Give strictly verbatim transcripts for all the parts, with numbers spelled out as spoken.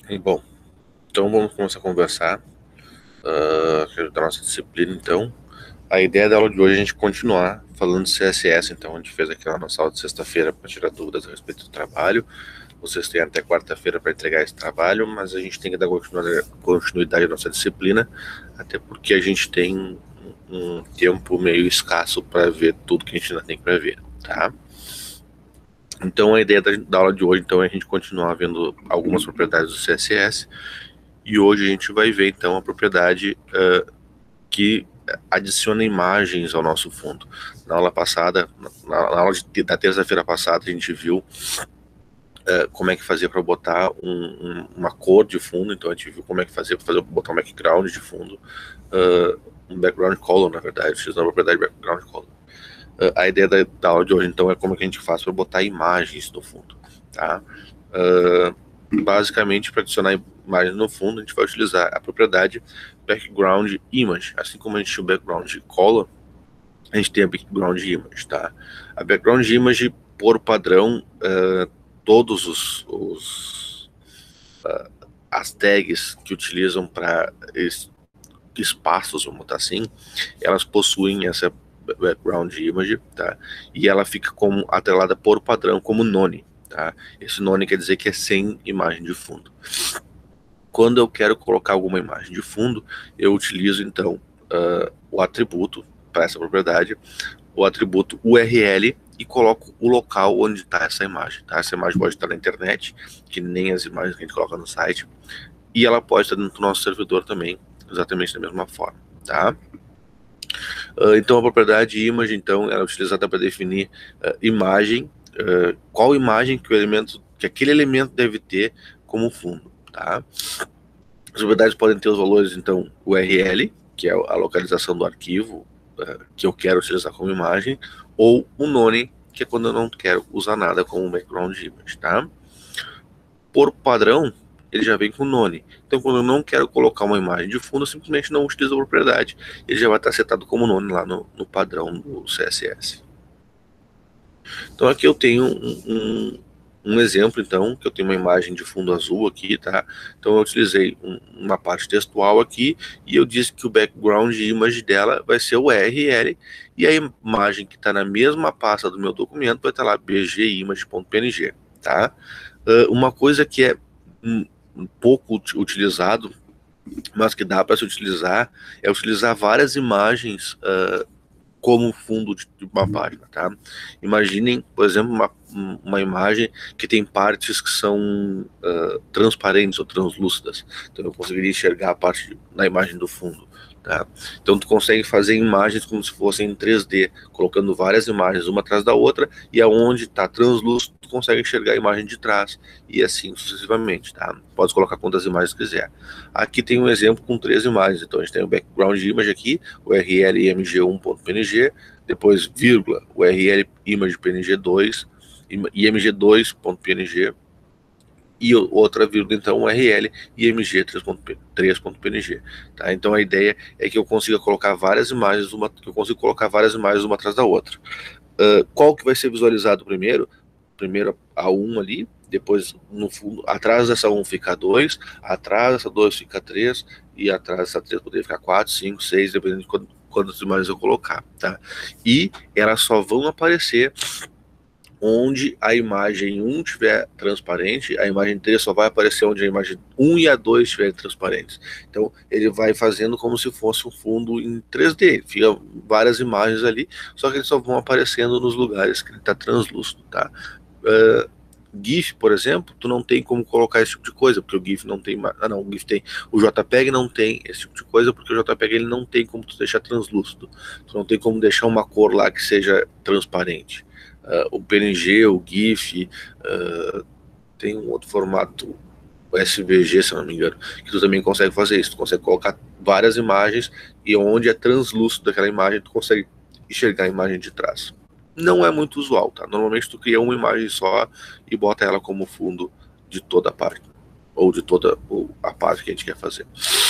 E, bom, então vamos começar a conversar uh, da nossa disciplina. Então, a ideia da aula de hoje é a gente continuar falando de C S S. Então, a gente fez aqui na nossa aula de sexta-feira para tirar dúvidas a respeito do trabalho. Vocês têm até quarta-feira para entregar esse trabalho, mas a gente tem que dar continuidade à nossa disciplina, até porque a gente tem um tempo meio escasso para ver tudo que a gente ainda tem para ver, tá? Então, a ideia da, da aula de hoje então, é a gente continuar vendo algumas propriedades do C S S, e hoje a gente vai ver então a propriedade uh, que adiciona imagens ao nosso fundo. Na aula passada, na, na aula de, da terça-feira passada, a gente viu uh, como é que fazia para botar um, um, uma cor de fundo. Então a gente viu como é que fazia para botar um background de fundo, uh, um background color, na verdade, utilizando a propriedade background color. Uh, a ideia da, da aula de hoje então é como que a gente faz para botar imagens no fundo, tá? Uh, basicamente, para adicionar imagens no fundo, a gente vai utilizar a propriedade background image. Assim como a gente tinha o background color, a gente tem a background image, tá? A background image, por padrão, uh, todos os, os uh, as tags que utilizam para espaços, vamos botar assim, elas possuem essa background image, tá? E ela fica como atrelada por padrão como none, tá? Esse none quer dizer que é sem imagem de fundo. Quando eu quero colocar alguma imagem de fundo, eu utilizo então uh, o atributo para essa propriedade, o atributo U R L, e coloco o local onde está essa imagem, tá? Essa imagem pode estar na internet, que nem as imagens que a gente coloca no site, e ela pode estar dentro do nosso servidor também, exatamente da mesma forma, tá? Uh, então a propriedade image, então, ela é utilizada para definir uh, imagem, uh, qual imagem que o elemento, que aquele elemento deve ter como fundo, tá? As propriedades podem ter os valores, então, U R L, que é a localização do arquivo uh, que eu quero utilizar como imagem, ou o none, que é quando eu não quero usar nada como background image, tá? Por padrão, ele já vem com none. Então, quando eu não quero colocar uma imagem de fundo, eu simplesmente não utilizo a propriedade. Ele já vai estar setado como none lá no, no padrão do C S S. Então, aqui eu tenho um, um, um exemplo, então, que eu tenho uma imagem de fundo azul aqui, tá? Então, eu utilizei um, uma parte textual aqui, e eu disse que o background image dela vai ser o U R L, e a imagem que está na mesma pasta do meu documento vai estar lá bgimage.png, tá? Uh, uma coisa que é um, um pouco utilizado, mas que dá para se utilizar, é utilizar várias imagens uh, como fundo de uma página, tá? Imaginem, por exemplo, uma, uma imagem que tem partes que são uh, transparentes ou translúcidas. Então eu conseguiria enxergar a parte na imagem do fundo, tá? Então tu consegue fazer imagens como se fossem em três D, colocando várias imagens uma atrás da outra, e aonde está translúcido tu consegue enxergar a imagem de trás, e assim sucessivamente, tá? Pode colocar quantas imagens quiser. Aqui tem um exemplo com três imagens. Então a gente tem o background image aqui, o U R L img um ponto p n g, depois vírgula, U R L image p n g dois, img dois ponto p n g, e outra vírgula, então, U R L img três ponto p n g, tá? Então a ideia é que eu consiga colocar várias imagens, uma, que eu consiga colocar várias imagens uma atrás da outra. Uh, qual que vai ser visualizado primeiro? Primeiro a um ali, depois no fundo, atrás dessa um fica dois, atrás dessa dois fica três, e atrás dessa três poderia ficar quatro, cinco, seis, dependendo de quando, quantas imagens eu colocar, tá? E elas só vão aparecer onde a imagem um estiver transparente, a imagem três só vai aparecer onde a imagem um e a dois estiverem transparentes. Então, ele vai fazendo como se fosse um fundo em três D. Fica várias imagens ali, só que eles só vão aparecendo nos lugares que ele está translúcido, tá? Uh, GIF, por exemplo, tu não tem como colocar esse tipo de coisa, porque o GIF não tem, ah não, o GIF tem, o JPEG não tem esse tipo de coisa, porque o JPEG ele não tem como tu deixar translúcido, tu não tem como deixar uma cor lá que seja transparente. Uh, o P N G, o GIF, uh, tem um outro formato, o S V G, se eu não me engano, que tu também consegue fazer isso, tu consegue colocar várias imagens, e onde é translúcido daquela imagem, tu consegue enxergar a imagem de trás. Não é muito usual, tá? Normalmente tu cria uma imagem só e bota ela como fundo de toda a página, ou de toda a página que a gente quer fazer.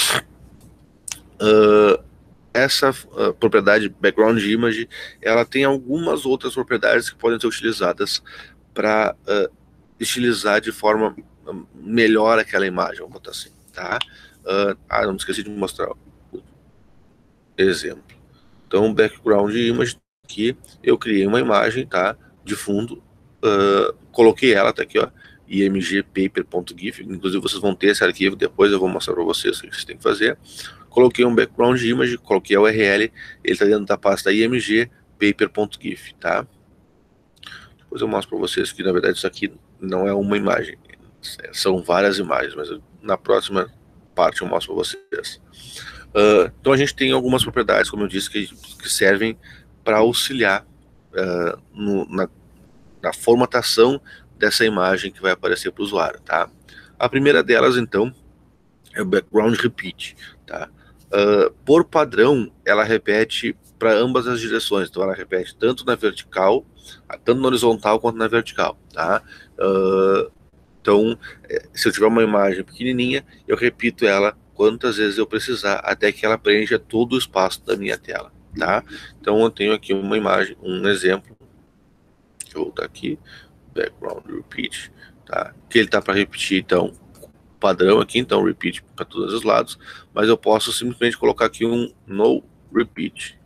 Uh, essa uh, propriedade background image, ela tem algumas outras propriedades que podem ser utilizadas para uh, estilizar de forma melhora aquela imagem, vamos botar assim, tá? Uh, ah, não esqueci de mostrar o exemplo. Então, background image aqui, eu criei uma imagem, tá? De fundo, uh, coloquei ela, tá aqui, ó, imgpaper.gif, inclusive vocês vão ter esse arquivo, depois eu vou mostrar para vocês o que vocês têm que fazer. Coloquei um background image, coloquei a U R L, ele está dentro da pasta imgpaper.gif, tá? Depois eu mostro para vocês que, na verdade, isso aqui não é uma imagem, são várias imagens, mas na próxima parte eu mostro para vocês. Uh, então a gente tem algumas propriedades, como eu disse, que, que servem para auxiliar uh, no, na, na formatação dessa imagem que vai aparecer para o usuário, tá? A primeira delas, então, é o background repeat, tá? Uh, por padrão, ela repete para ambas as direções, então ela repete tanto na vertical, tanto na horizontal quanto na vertical, tá? Uh, então, se eu tiver uma imagem pequenininha, eu repito ela quantas vezes eu precisar, até que ela preencha todo o espaço da minha tela, tá? Então, eu tenho aqui uma imagem, um exemplo, deixa eu voltar aqui, background repeat, tá? Que ele tá para repetir, então, padrão aqui, então repeat para todos os lados, mas eu posso simplesmente colocar aqui um no repeat.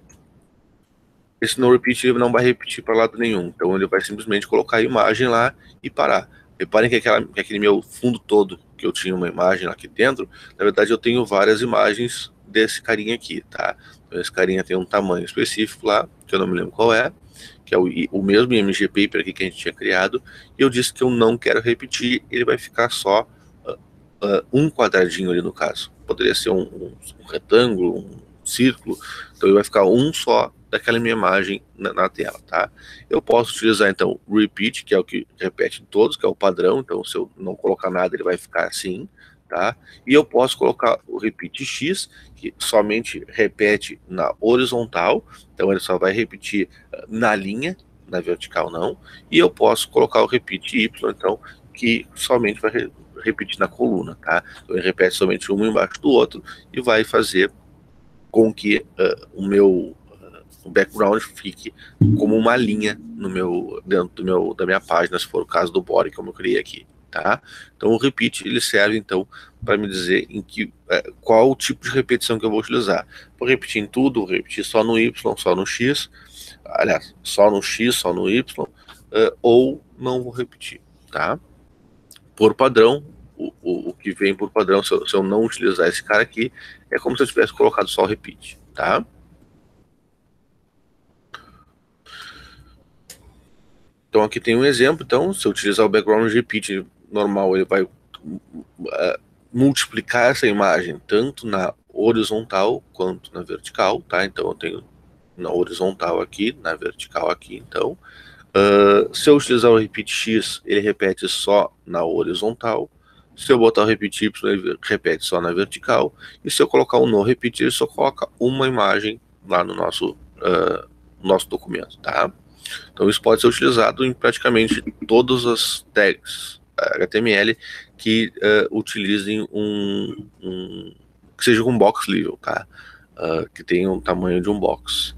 Esse no repeat ele não vai repetir para lado nenhum, então ele vai simplesmente colocar a imagem lá e parar. Reparem que, aquela, que aquele meu fundo todo, que eu tinha uma imagem aqui dentro, na verdade eu tenho várias imagens desse carinha aqui, tá? Então esse carinha tem um tamanho específico lá, que eu não me lembro qual é, que é o, o mesmo imgpaper aqui que a gente tinha criado, e eu disse que eu não quero repetir, ele vai ficar só uh, uh, um quadradinho ali no caso. Poderia ser um, um, um retângulo, um círculo, então ele vai ficar um só daquela minha imagem na, na tela, tá? Eu posso utilizar, então, repeat, que é o que repete em todos, que é o padrão, então se eu não colocar nada, ele vai ficar assim, tá? E eu posso colocar o repeat X, que somente repete na horizontal, então ele só vai repetir na linha, na vertical não, e eu posso colocar o repeat Y, então, que somente vai re repetir na coluna, tá? Então ele repete somente um embaixo do outro e vai fazer com que uh, o meu o background fique como uma linha no meu, dentro do meu, da minha página, se for o caso do body, como eu criei aqui, tá? Então o repeat, ele serve, então, para me dizer em que, é, qual o tipo de repetição que eu vou utilizar. Vou repetir em tudo, vou repetir só no Y, só no X, aliás, só no X, só no Y, uh, ou não vou repetir, tá? Por padrão, o, o, o que vem por padrão, se eu, se eu não utilizar esse cara aqui, é como se eu tivesse colocado só o repeat, tá? Então aqui tem um exemplo, então, se eu utilizar o background repeat normal, ele vai uh, multiplicar essa imagem tanto na horizontal quanto na vertical, tá? Então eu tenho na horizontal aqui, na vertical aqui, então. Uh, se eu utilizar o repeat X, ele repete só na horizontal. Se eu botar o repeat Y, ele repete só na vertical. E se eu colocar um no repeat, ele só coloca uma imagem lá no nosso, uh, nosso documento, tá? Então isso pode ser utilizado em praticamente todas as tags H T M L que uh, utilizem um, um, que seja um box level, tá? Uh, que tenha um tamanho de um box.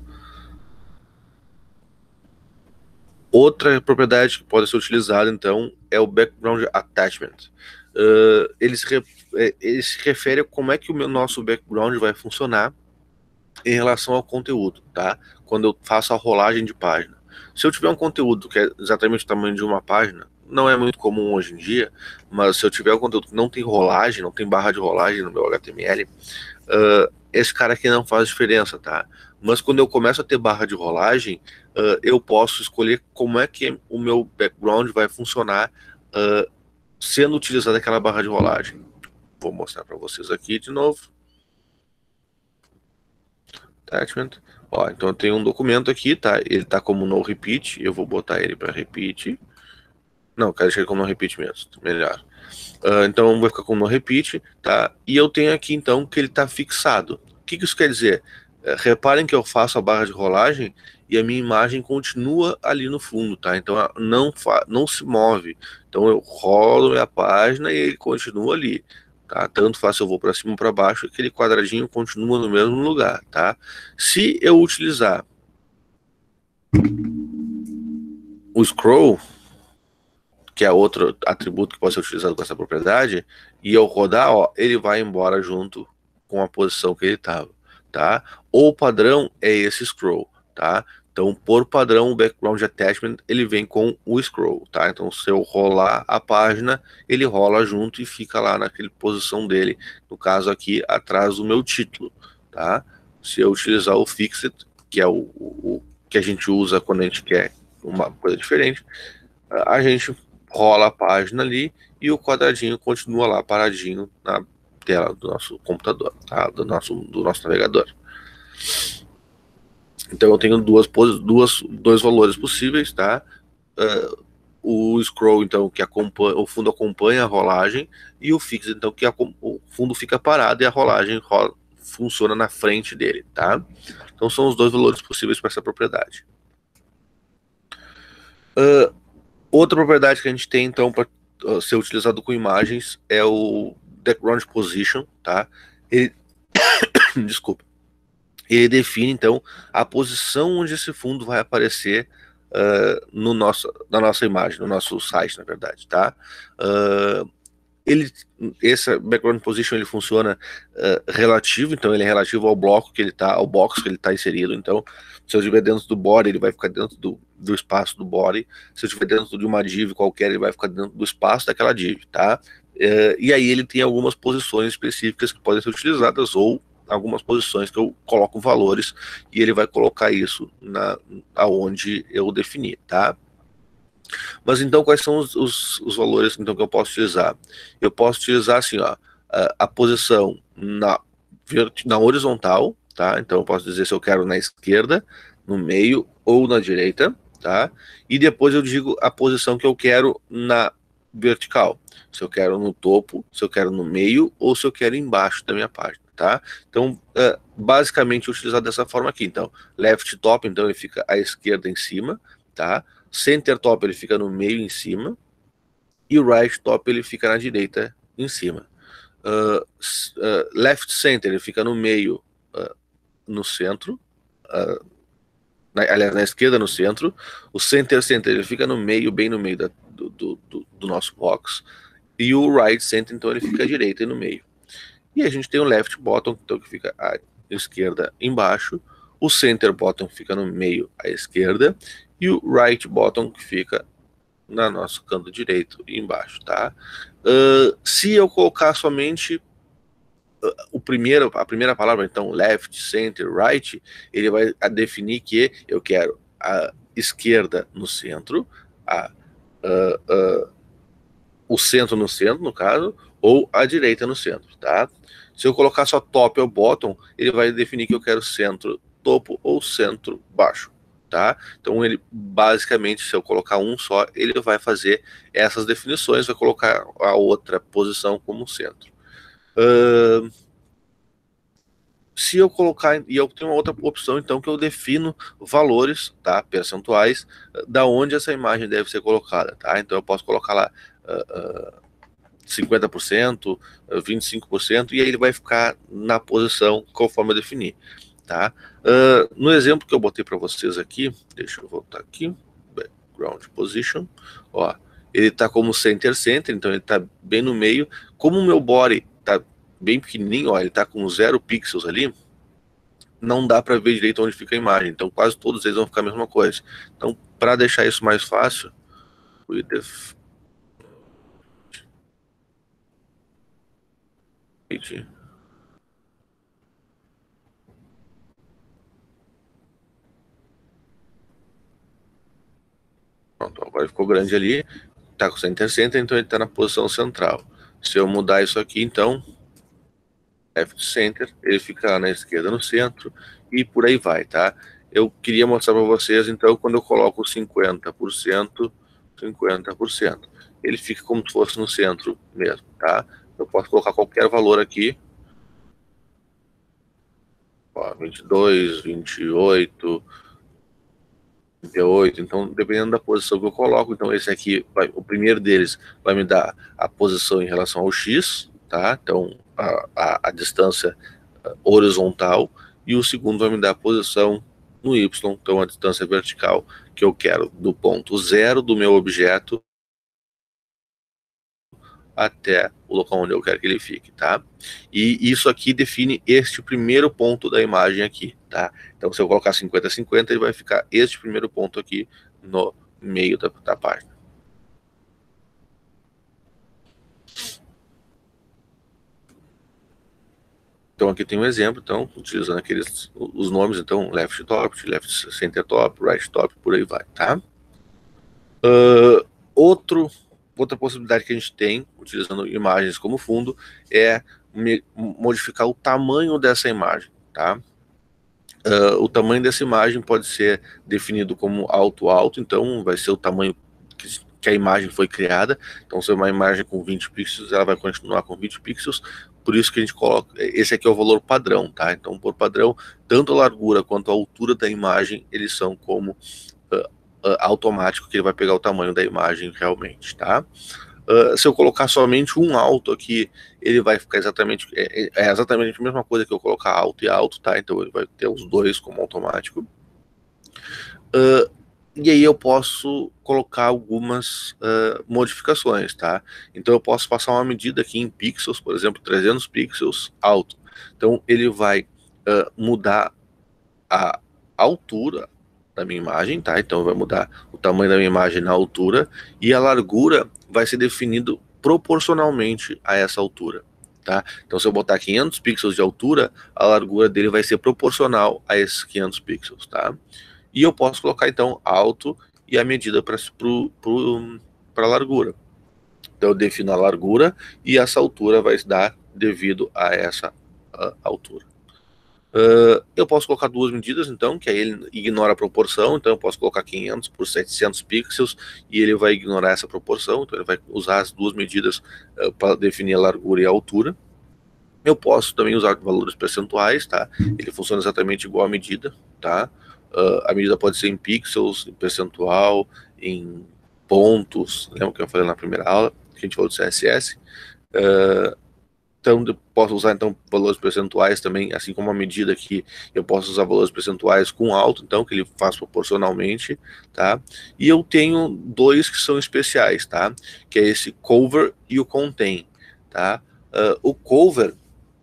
Outra propriedade que pode ser utilizada, então, é o background attachment. Uh, ele, se re, ele se refere a como é que o meu, nosso background vai funcionar em relação ao conteúdo, tá? Quando eu faço a rolagem de página. Se eu tiver um conteúdo que é exatamente o tamanho de uma página, não é muito comum hoje em dia, mas se eu tiver um conteúdo que não tem rolagem, não tem barra de rolagem no meu H T M L, uh, esse cara aqui não faz diferença, tá? Mas quando eu começo a ter barra de rolagem, uh, eu posso escolher como é que o meu background vai funcionar uh, sendo utilizada aquela barra de rolagem. Vou mostrar para vocês aqui de novo. Attachment. Ó, então eu tenho um documento aqui, tá? Ele tá como no repeat, eu vou botar ele para repeat. Não, quero deixar ele como no repeat mesmo, melhor. Uh, então vai ficar como no repeat, tá? E eu tenho aqui então que ele tá fixado. O que, que isso quer dizer? Uh, reparem que eu faço a barra de rolagem e a minha imagem continua ali no fundo, tá? Então não, não se move. Então eu rolo minha página e ele continua ali. Tá? Tanto faz se eu vou para cima ou para baixo, aquele quadradinho continua no mesmo lugar, tá? Se eu utilizar o scroll, o que é outro atributo que pode ser utilizado com essa propriedade, e eu rodar, ó, ele vai embora junto com a posição que ele estava, tá? Ou o padrão é esse scroll, tá? Então, por padrão, o background attachment, ele vem com o scroll, tá? Então, se eu rolar a página, ele rola junto e fica lá naquela posição dele, no caso aqui, atrás do meu título, tá? Se eu utilizar o fixed, que é o, o, o que a gente usa quando a gente quer uma coisa diferente, a gente rola a página ali e o quadradinho continua lá paradinho na tela do nosso computador, tá? Do nosso, do nosso navegador. Então eu tenho duas, duas, dois valores possíveis, tá? Uh, o scroll, então, que acompanha, o fundo acompanha a rolagem, e o fixed, então, que a, o fundo fica parado e a rolagem rola, funciona na frente dele, tá? Então são os dois valores possíveis para essa propriedade. Uh, outra propriedade que a gente tem, então, para uh, ser utilizado com imagens é o background position, tá? Ele... Desculpa. Ele define, então, a posição onde esse fundo vai aparecer uh, no nosso, na nossa imagem, no nosso site, na verdade, tá? Uh, ele, esse background position, ele funciona uh, relativo, então ele é relativo ao bloco que ele tá, ao box que ele está inserido. Então, se eu estiver dentro do body, ele vai ficar dentro do, do espaço do body. Se eu estiver dentro de uma div qualquer, ele vai ficar dentro do espaço daquela div, tá? Uh, e aí ele tem algumas posições específicas que podem ser utilizadas, ou algumas posições que eu coloco valores, e ele vai colocar isso na, aonde eu definir, tá? Mas então, quais são os, os, os valores então, que eu posso utilizar? Eu posso utilizar assim, ó, a, a posição na, na horizontal, tá? Então eu posso dizer se eu quero na esquerda, no meio ou na direita, tá? E depois eu digo a posição que eu quero na vertical. Se eu quero no topo, se eu quero no meio ou se eu quero embaixo da minha página, tá? Então, uh, basicamente utilizado dessa forma aqui. Então, left top, então ele fica à esquerda em cima, tá? Center top ele fica no meio em cima, e o right top ele fica na direita em cima. Uh, uh, left center ele fica no meio, uh, no centro, uh, na, aliás, na esquerda no centro. O center center ele fica no meio, bem no meio da, do, do, do nosso box, e o right center então ele fica à direita e no meio. E a gente tem o left bottom, então que fica à esquerda embaixo, o center bottom fica no meio à esquerda, e o right bottom que fica no nosso canto direito e embaixo, tá? Uh, se eu colocar somente uh, o primeiro, a primeira palavra, então left, center, right, ele vai definir que eu quero a esquerda no centro, a, uh, uh, o centro no centro, no caso, ou a direita no centro, tá? Se eu colocar só top ou bottom, ele vai definir que eu quero centro, topo ou centro, baixo, tá? Então ele, basicamente, se eu colocar um só, ele vai fazer essas definições, vai colocar a outra posição como centro. Uh, se eu colocar, e eu tenho uma outra opção, então, que eu defino valores, tá? Percentuais, da onde essa imagem deve ser colocada, tá? Então eu posso colocar lá Uh, uh, cinquenta por cento, vinte e cinco por cento, e aí ele vai ficar na posição conforme eu definir, tá? Uh, no exemplo que eu botei para vocês aqui, deixa eu voltar aqui, background position, ó, ele tá como center center, então ele tá bem no meio. Como o meu body tá bem pequenininho, ó, ele tá com zero pixels ali, não dá para ver direito onde fica a imagem, então quase todos eles vão ficar a mesma coisa. Então, para deixar isso mais fácil, with the Pronto, agora ficou grande ali, tá com center center, então ele tá na posição central. Se eu mudar isso aqui, então, left center, ele fica lá na esquerda no centro, e por aí vai, tá? Eu queria mostrar para vocês, então, quando eu coloco cinquenta por cento, cinquenta por cento, ele fica como se fosse no centro mesmo, tá? Eu posso colocar qualquer valor aqui, ó, vinte e dois, vinte e oito, trinta e oito, então dependendo da posição que eu coloco, então esse aqui, vai, o primeiro deles vai me dar a posição em relação ao X, tá? Então a, a, a distância horizontal, e o segundo vai me dar a posição no Y, então a distância vertical que eu quero do ponto zero do meu objeto até o local onde eu quero que ele fique, tá? E isso aqui define este primeiro ponto da imagem aqui, tá? Então, se eu colocar cinquenta a cinquenta, ele vai ficar este primeiro ponto aqui no meio da, da página. Então aqui tem um exemplo, então, utilizando aqueles, os nomes, então, left top, left center top, right top, por aí vai, tá? Uh, outro, outra possibilidade que a gente tem, utilizando imagens como fundo, é me, modificar o tamanho dessa imagem, tá? Uh, o tamanho dessa imagem pode ser definido como alto-alto, então vai ser o tamanho que, que a imagem foi criada. Então, se é uma imagem com vinte pixels, ela vai continuar com vinte pixels. Por isso que a gente coloca, esse aqui é o valor padrão, tá? Então, por padrão, tanto a largura quanto a altura da imagem, eles são como uh, uh, automático, que ele vai pegar o tamanho da imagem realmente, tá? Uh, se eu colocar somente um alto aqui, ele vai ficar exatamente, é, é exatamente a mesma coisa que eu colocar alto e alto, tá? Então ele vai ter os dois como automático. Uh, e aí eu posso colocar algumas uh, modificações, tá? Então eu posso passar uma medida aqui em pixels, por exemplo, trezentos pixels alto. Então ele vai uh, mudar a altura da minha imagem, tá? Então vai mudar o tamanho da minha imagem na altura, e a largura vai ser definido proporcionalmente a essa altura, tá? Então se eu botar quinhentos pixels de altura, a largura dele vai ser proporcional a esses quinhentos pixels, tá? E eu posso colocar então alto e a medida para a largura. Então eu defino a largura e essa altura vai dar devido a essa a, altura. Uh, eu posso colocar duas medidas, então, que aí ele ignora a proporção. Então eu posso colocar quinhentos por setecentos pixels e ele vai ignorar essa proporção. Então ele vai usar as duas medidas uh, para definir a largura e a altura. Eu posso também usar valores percentuais, tá? Ele funciona exatamente igual à medida, tá? Uh, a medida pode ser em pixels, em percentual, em pontos. Lembra que eu falei na primeira aula, que a gente falou de C S S? Uh, Então, eu posso usar então valores percentuais também, assim como a medida aqui, eu posso usar valores percentuais com alto, então, que ele faz proporcionalmente, tá? E eu tenho dois que são especiais, tá? Que é esse cover e o contain, tá? Uh, o cover,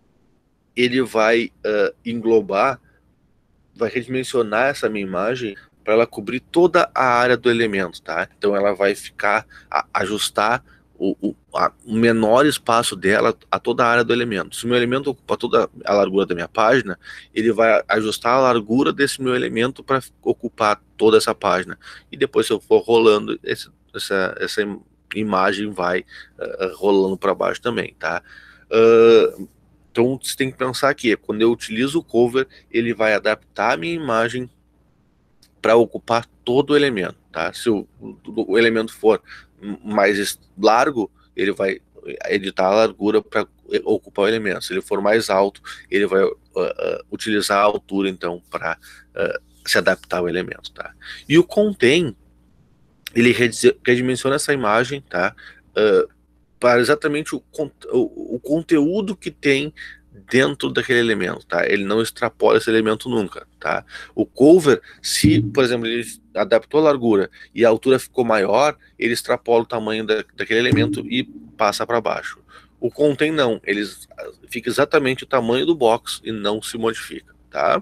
ele vai uh, englobar, vai redimensionar essa minha imagem para ela cobrir toda a área do elemento, tá? Então, ela vai ficar, a, ajustar O, o, a, o menor espaço dela a toda a área do elemento. Se o meu elemento ocupa toda a largura da minha página, ele vai ajustar a largura desse meu elemento para ocupar toda essa página. E depois, se eu for rolando, esse, essa, essa imagem vai uh, rolando para baixo também, tá? Uh, então, você tem que pensar que quando eu utilizo o cover, ele vai adaptar a minha imagem para ocupar todo o elemento, tá? Se o, o elemento for mais largo, ele vai editar a largura para ocupar o elemento. Se ele for mais alto, ele vai uh, uh, utilizar a altura, então, para uh, se adaptar ao elemento, tá? E o contain, ele redimensiona essa imagem, tá? Uh, para exatamente o, o, o conteúdo que tem dentro daquele elemento, tá? Ele não extrapola esse elemento nunca, tá? O cover, se, por exemplo, ele adaptou a largura e a altura ficou maior, ele extrapola o tamanho da, daquele elemento e passa para baixo. O contain não, ele fica exatamente o tamanho do box e não se modifica, tá?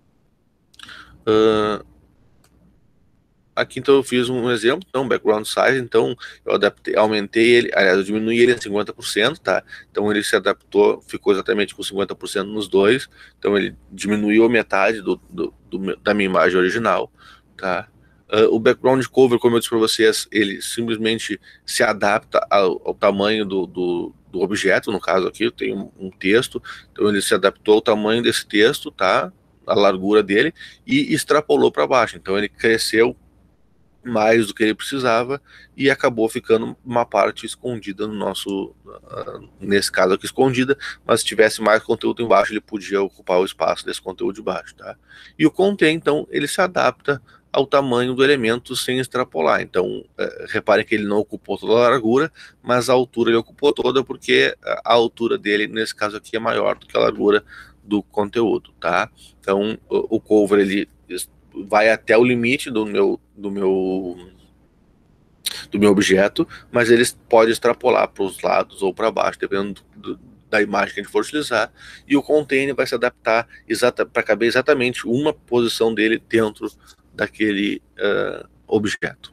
Uh, Aqui então eu fiz um exemplo, então background size, então eu adaptei, aumentei ele, aliás, eu diminui ele a cinquenta por cento, tá? Então ele se adaptou, ficou exatamente com cinquenta por cento nos dois, então ele diminuiu a metade do, do, do da minha imagem original, tá? Uh, o background cover, como eu disse para vocês, ele simplesmente se adapta ao, ao tamanho do, do, do objeto, no caso aqui eu tenho um, um texto, então ele se adaptou ao tamanho desse texto, tá? A largura dele, e extrapolou para baixo, então ele cresceu mais do que ele precisava e acabou ficando uma parte escondida no nosso, uh, nesse caso aqui escondida, mas se tivesse mais conteúdo embaixo, ele podia ocupar o espaço desse conteúdo de baixo, tá? E o contain, então, ele se adapta ao tamanho do elemento sem extrapolar. Então, uh, reparem que ele não ocupou toda a largura, mas a altura ele ocupou toda, porque a altura dele, nesse caso aqui, é maior do que a largura do conteúdo, tá? Então, o, o cover, ele vai até o limite do meu, do meu, do meu objeto, mas ele pode extrapolar para os lados ou para baixo, dependendo do, do, da imagem que a gente for utilizar, e o container vai se adaptar para caber exatamente uma posição dele dentro daquele uh, objeto.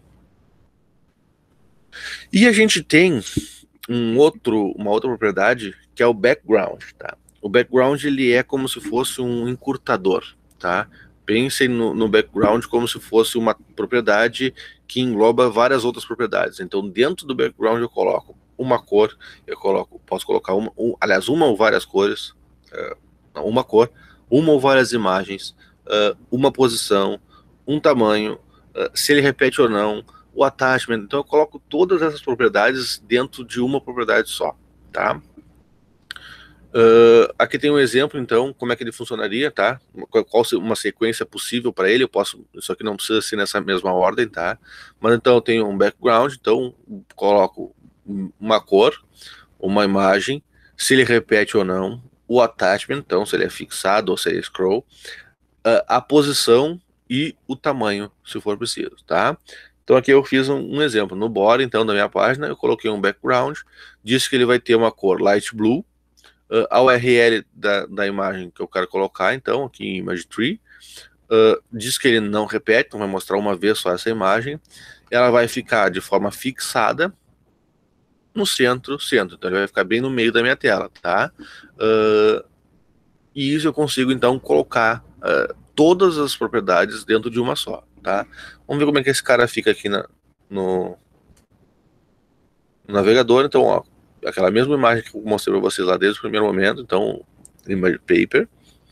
E a gente tem um outro, uma outra propriedade que é o background, tá? O background ele é como se fosse um encurtador, tá? Pensem no, no background como se fosse uma propriedade que engloba várias outras propriedades. Então, dentro do background eu coloco uma cor, eu coloco, posso colocar uma, um, aliás, uma ou várias cores, uh, uma cor, uma ou várias imagens, uh, uma posição, um tamanho, uh, se ele repete ou não, o attachment. Então eu coloco todas essas propriedades dentro de uma propriedade só, tá? Uh, aqui tem um exemplo, então, como é que ele funcionaria, tá? Qual, qual uma sequência possível para ele, eu posso, isso aqui não precisa ser nessa mesma ordem, tá? Mas então eu tenho um background, então coloco uma cor, uma imagem, se ele repete ou não, o attachment, então se ele é fixado ou se ele é scroll, uh, a posição e o tamanho, se for preciso, tá? Então aqui eu fiz um, um exemplo, no body, então, da minha página, eu coloquei um background, disse que ele vai ter uma cor light blue, Uh, a U R L da, da imagem que eu quero colocar, então, aqui em Image Tree, uh, diz que ele não repete, então vai mostrar uma vez só essa imagem, ela vai ficar de forma fixada no centro, centro, então ele vai ficar bem no meio da minha tela, tá? Uh, e isso eu consigo, então, colocar uh, todas as propriedades dentro de uma só, tá? Vamos ver como é que esse cara fica aqui na, no, no navegador, então, ó, aquela mesma imagem que eu mostrei para vocês lá desde o primeiro momento, então, image paper,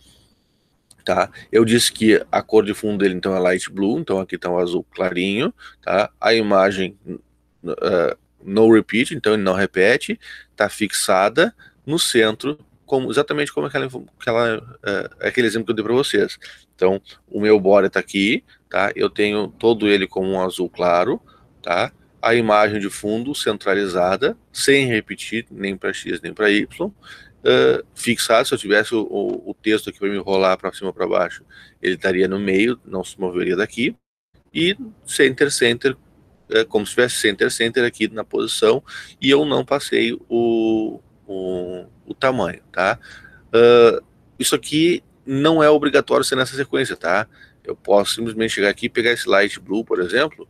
tá? Eu disse que a cor de fundo dele, então, é light blue, então aqui tá um azul clarinho, tá? A imagem uh, no repeat, então ele não repete, tá fixada no centro, como, exatamente como aquela, aquela, uh, aquele exemplo que eu dei para vocês. Então, o meu body tá aqui, tá? Eu tenho todo ele como um azul claro, tá? A imagem de fundo centralizada, sem repetir nem para X nem para Y, uh, fixado. Se eu tivesse o, o, o texto aqui para me rolar para cima ou para baixo, ele estaria no meio, não se moveria daqui, e center, center, uh, como se tivesse center, center aqui na posição, e eu não passei o, o, o tamanho, tá? Uh, isso aqui não é obrigatório ser nessa sequência, tá? Eu posso simplesmente chegar aqui e pegar esse light blue, por exemplo,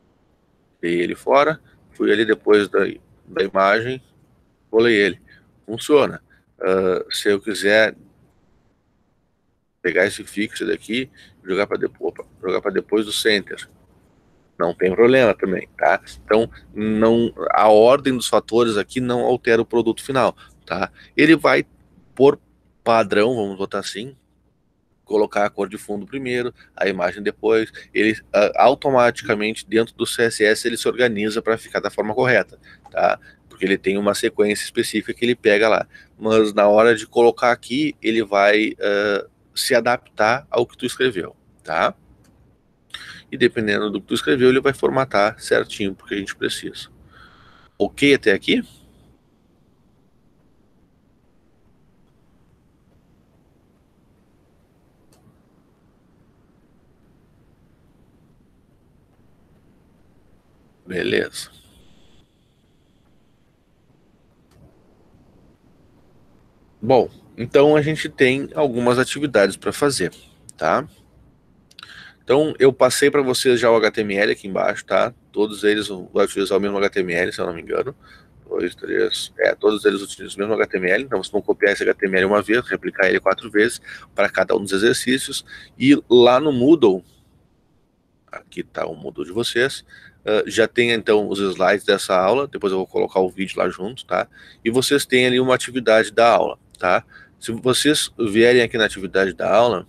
ele fora, fui ali depois da, da imagem, colei ele, funciona. Uh, se eu quiser pegar esse fixo daqui, jogar para depois, jogar para depois do center, não tem problema também, tá? Então, não, a ordem dos fatores aqui não altera o produto final, tá? Ele vai, por padrão, vamos botar assim, colocar a cor de fundo primeiro, a imagem depois, ele uh, automaticamente dentro do C S S ele se organiza para ficar da forma correta, tá? Porque ele tem uma sequência específica que ele pega lá, mas na hora de colocar aqui, ele vai uh, se adaptar ao que tu escreveu, tá? E dependendo do que tu escreveu, ele vai formatar certinho porque a gente precisa. Ok até aqui? Beleza. Bom, então a gente tem algumas atividades para fazer, tá? Então eu passei para vocês já o H T M L aqui embaixo, tá? Todos eles vão utilizar o mesmo H T M L, se eu não me engano. Dois, três, é, todos eles utilizam o mesmo H T M L, então vocês vão copiar esse H T M L uma vez, replicar ele quatro vezes para cada um dos exercícios, e lá no Moodle, aqui está o Moodle de vocês, uh, já tem então os slides dessa aula, depois eu vou colocar o vídeo lá junto, tá? E vocês têm ali uma atividade da aula, tá? Se vocês vierem aqui na atividade da aula,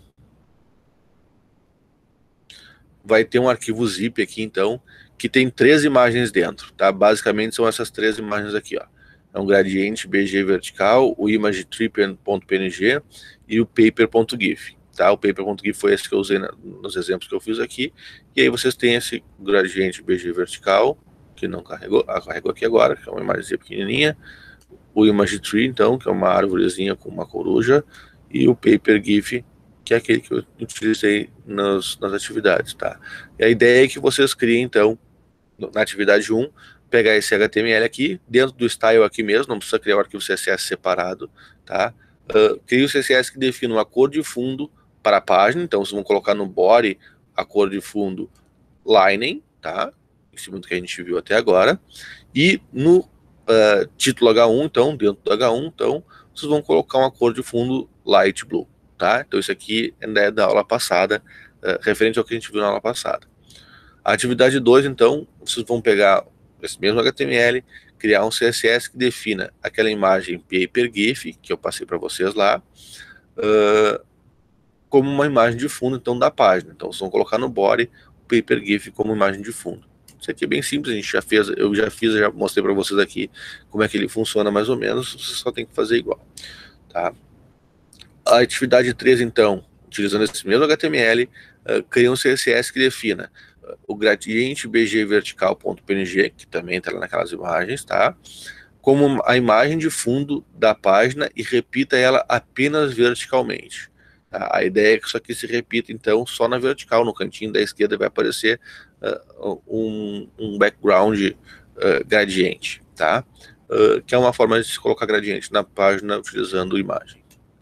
vai ter um arquivo zip aqui, então, que tem três imagens dentro, tá? Basicamente são essas três imagens aqui, ó. É um gradiente B G vertical, o imagetree.png e o paper.gif, tá? O paper.gif foi esse que eu usei na, nos exemplos que eu fiz aqui. E aí vocês têm esse gradiente B G vertical, que não carregou, ah, carregou aqui agora, que é uma imagem pequenininha. O imagetree, então, que é uma árvorezinha com uma coruja. E o paper.gif, que é aquele que eu utilizei nas, nas atividades, tá? E a ideia é que vocês criem, então, na atividade um, pegar esse H T M L aqui, dentro do style aqui mesmo, não precisa criar o arquivo C S S separado, tá? Uh, cria o C S S que define uma cor de fundo para a página, então vocês vão colocar no body a cor de fundo Lightning, tá? Em cima do que a gente viu até agora. E no uh, título H um, então, dentro do H um, então, vocês vão colocar uma cor de fundo Light Blue, tá? Então isso aqui ainda é da aula passada, uh, referente ao que a gente viu na aula passada. A atividade dois, então, vocês vão pegar esse mesmo H T M L, criar um C S S que defina aquela imagem Paper GIF, que eu passei para vocês lá, uh, como uma imagem de fundo, então, da página. Então, vocês vão colocar no body o Paper GIF como imagem de fundo. Isso aqui é bem simples, a gente já fez, eu já fiz, já mostrei para vocês aqui como é que ele funciona mais ou menos, você só tem que fazer igual, tá? A atividade três, então, utilizando esse mesmo H T M L, uh, cria um C S S que defina uh, o gradiente bgvertical.png, que também está lá naquelas imagens, tá? Como a imagem de fundo da página e repita ela apenas verticalmente. Tá? A ideia é que isso aqui se repita, então, só na vertical, no cantinho da esquerda vai aparecer uh, um, um background uh, gradiente, tá? Uh, que é uma forma de se colocar gradiente na página utilizando imagem.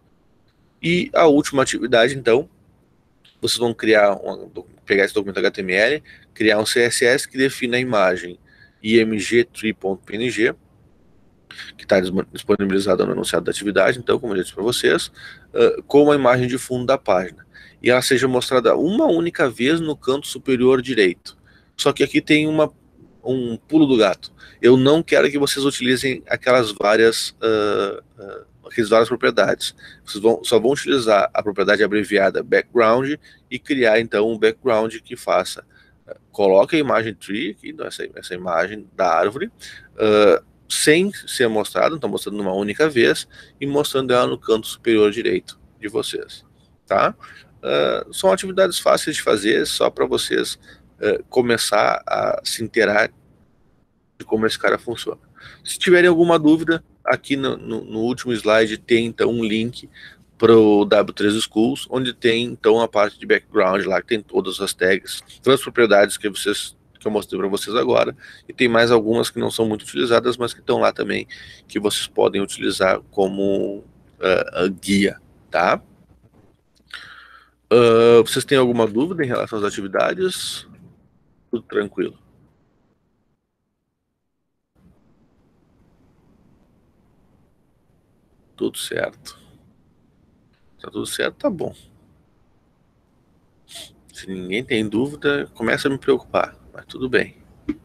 E a última atividade, então, vocês vão criar, um, pegar esse documento H T M L, criar um C S S que defina a imagem imgtree.png, que está disponibilizada no enunciado da atividade, então, como eu disse para vocês, uh, como a imagem de fundo da página. E ela seja mostrada uma única vez no canto superior direito. Só que aqui tem uma, um pulo do gato. Eu não quero que vocês utilizem aquelas várias... Uh, uh, aquelas várias propriedades. Vocês vão, só vão utilizar a propriedade abreviada background e criar então um background que faça, uh, coloque a imagem tree, aqui, então, essa, essa imagem da árvore, uh, sem ser mostrada, então mostrando uma única vez e mostrando ela no canto superior direito de vocês, tá? Uh, são atividades fáceis de fazer, só para vocês uh, começar a se inteirar de como esse cara funciona. Se tiverem alguma dúvida, aqui no, no, no último slide tem então um link para o W três Schools, onde tem então a parte de background lá, que tem todas as tags, todas as propriedades que, vocês, que eu mostrei para vocês agora, e tem mais algumas que não são muito utilizadas, mas que estão lá também, que vocês podem utilizar como uh, guia, tá? Uh, vocês têm alguma dúvida em relação às atividades? Tudo tranquilo. Tudo certo. Tá tudo certo, tá bom. Se ninguém tem dúvida, começa a me preocupar, mas tudo bem.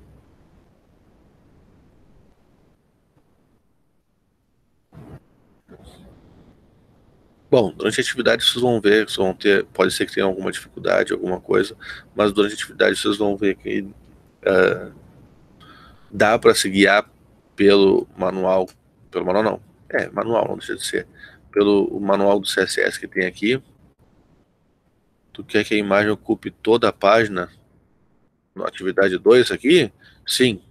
Bom, durante a atividade vocês vão ver, vocês vão ter, pode ser que tenha alguma dificuldade, alguma coisa, mas durante a atividade vocês vão ver que uh, dá para se guiar pelo manual, pelo manual não, é, manual, não deixa de ser, pelo manual do C S S que tem aqui. Tu quer que a imagem ocupe toda a página na atividade dois aqui? Sim.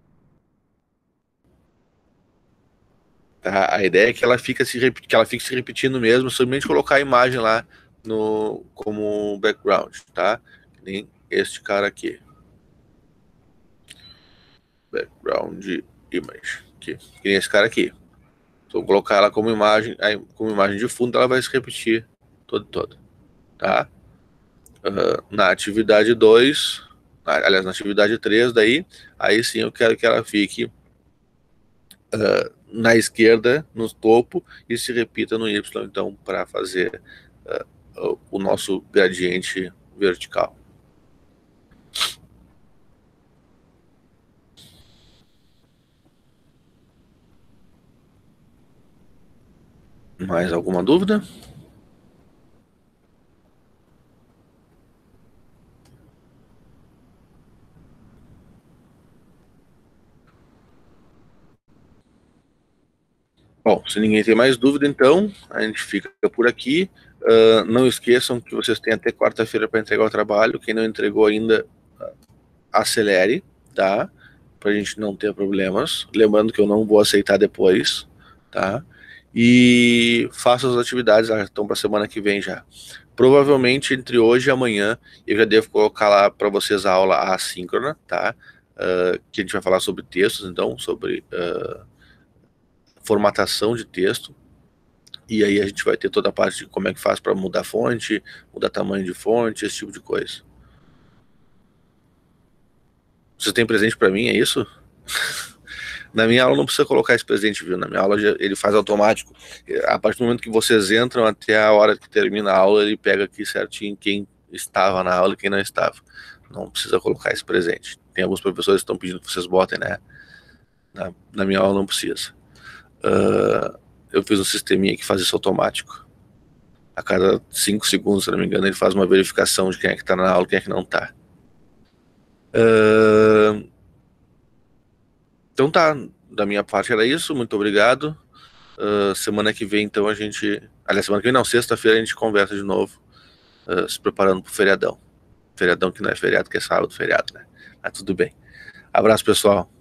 Tá? A ideia é que ela, fica se, que ela fique se repetindo mesmo, somente colocar a imagem lá no, como background, tá? Nem este cara aqui. Background image. Aqui. Que nem esse cara aqui. Se eu colocar ela como imagem, como imagem de fundo, ela vai se repetir todo todo, tá? Uh, na atividade dois, aliás, na atividade três, daí, aí sim eu quero que ela fique uh, na esquerda, no topo, e se repita no Y, então, para fazer uh, o nosso gradiente vertical. Mais alguma dúvida? Bom, se ninguém tem mais dúvida, então, a gente fica por aqui. Uh, não esqueçam que vocês têm até quarta-feira para entregar o trabalho. Quem não entregou ainda, uh, acelere, tá? Para a gente não ter problemas. Lembrando que eu não vou aceitar depois, tá? E faça as atividades, elas estão para a semana que vem já. Provavelmente entre hoje e amanhã eu já devo colocar lá para vocês a aula assíncrona, tá? uh, que a gente vai falar sobre textos, então, sobre uh, formatação de texto. E aí a gente vai ter toda a parte de como é que faz para mudar fonte, mudar tamanho de fonte, esse tipo de coisa. Você tem presente para mim, é isso? Na minha aula não precisa colocar esse presente, viu? Na minha aula ele faz automático. A partir do momento que vocês entram até a hora que termina a aula, ele pega aqui certinho quem estava na aula e quem não estava. Não precisa colocar esse presente. Tem alguns professores que estão pedindo que vocês botem, né? Na, na minha aula não precisa. Uh, eu fiz um sisteminha que faz isso automático. A cada cinco segundos, se não me engano, ele faz uma verificação de quem é que está na aula e quem é que não está. Uh, então tá, da minha parte era isso, muito obrigado. Uh, semana que vem, então, a gente... Aliás, semana que vem não, sexta-feira a gente conversa de novo, uh, se preparando pro feriadão. Feriadão que não é feriado, que é sábado, feriado, né? Mas tudo bem. Abraço, pessoal.